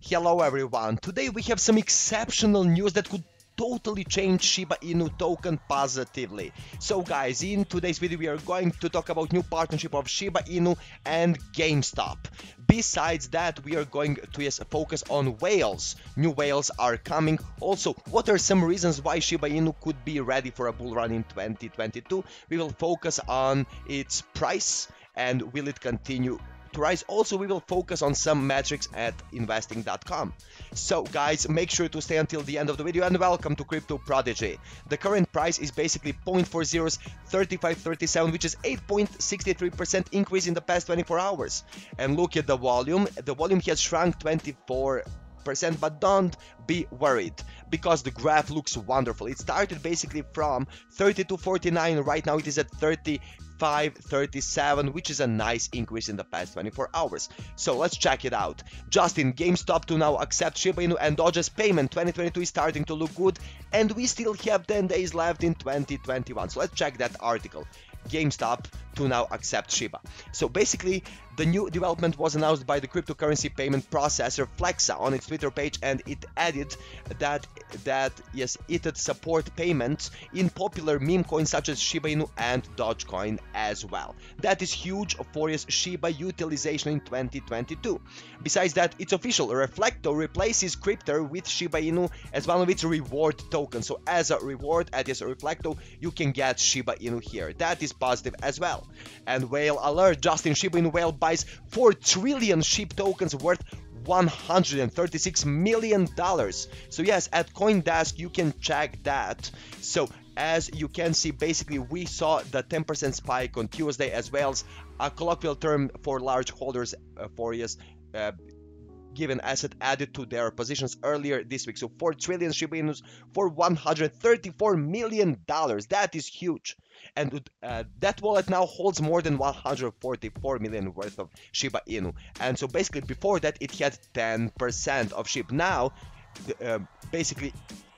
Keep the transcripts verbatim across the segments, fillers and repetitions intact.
Hello everyone, today we have some exceptional news that could totally change Shiba Inu token positively. So guys, in today's video we are going to talk about new partnership of Shiba Inu and GameStop. Besides that, we are going to yes, focus on whales. New whales are coming. Also, what are some reasons why Shiba Inu could be ready for a bull run in twenty twenty-two? We will focus on its price and will it continue to rise. Also, we will focus on some metrics at investing dot com. So guys, make sure to stay until the end of the video and welcome to Crypto Prodigy. The current price is basically zero point four zero thirty-five thirty-seven, which is eight point six three percent increase in the past twenty-four hours. And look at the volume. The volume has shrunk twenty-four percent, but don't be worried because the graph looks wonderful. It started basically from thirty-two forty-nine, right now it is at thirty-five thirty-seven, which is a nice increase in the past twenty-four hours. So let's check it out. Justin, GameStop to now accept Shiba Inu and Doge's payment. twenty twenty-two is starting to look good and we still have ten days left in twenty twenty-one. So let's check that article. GameStop to now accept Shiba. So basically, the new development was announced by the cryptocurrency payment processor Flexa on its Twitter page, and it added that that yes, it would support payments in popular meme coins such as Shiba Inu and Dogecoin as well. That is huge for its Shiba utilization in twenty twenty-two. Besides that, it's official. Reflecto replaces Crypto with Shiba Inu as one of its reward tokens. So as a reward at this Reflecto, you can get Shiba Inu here. That is positive as well. And whale alert, Justin, Shiba Inu whale buys four trillion SHIB tokens worth one hundred thirty-six million dollars. So yes, at CoinDesk you can check that. So as you can see, basically we saw the ten percent spike on Tuesday, as well as a colloquial term for large holders uh, for yes uh, given asset added to their positions earlier this week. So four trillion Shiba Inus for one hundred thirty-four million dollars. That is huge. And uh, that wallet now holds more than one hundred forty-four million worth of Shiba Inu. And so basically before that it had ten percent of SHIB. Now uh, basically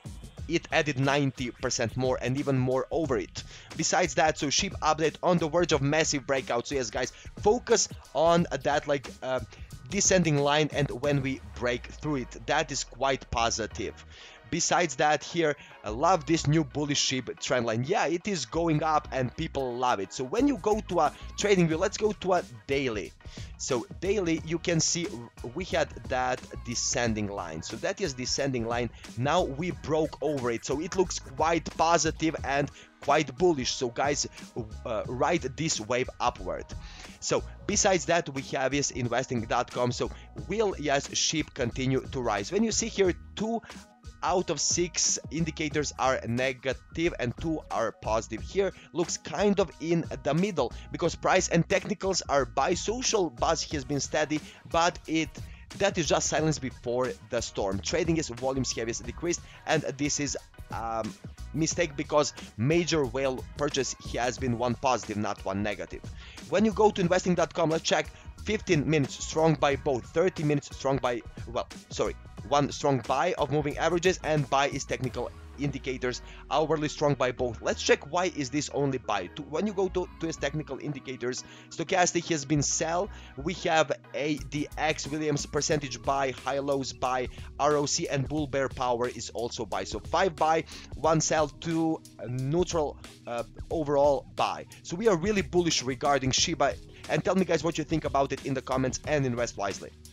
it added ninety percent more and even more over it. Besides that, so SHIB update on the verge of massive breakout. So yes guys, focus on that like uh, descending line, and when we break through it, that is quite positive. Besides that, here, I love this new bullish SHIB trend line. Yeah, it is going up and people love it. So when you go to a trading view, let's go to a daily. So daily, you can see we had that descending line. So that is descending line. Now we broke over it. So it looks quite positive and quite bullish. So guys, uh, ride this wave upward. So besides that, we have is investing dot com. So will yes SHIB continue to rise? When you see here two out of six indicators are negative and two are positive, here looks kind of in the middle because price and technicals are buy. Social buzz has been steady, but it that is just silence before the storm. Trading is volumes have decreased, and this is um, mistake because major whale purchase has been one positive, not one negative. When you go to investing dot com, let's check fifteen minutes strong buy both, thirty minutes strong buy, well, sorry, one strong buy of moving averages, and buy is technical indicators, hourly strong buy both. Let's check why is this only buy. To, when you go to, to its technical indicators, stochastic has been sell. We have A D X, Williams percentage buy, high lows buy, R O C and bull bear power is also buy. So five buy, one sell, two neutral uh, overall buy. So we are really bullish regarding Shiba. And tell me guys what you think about it in the comments and invest wisely.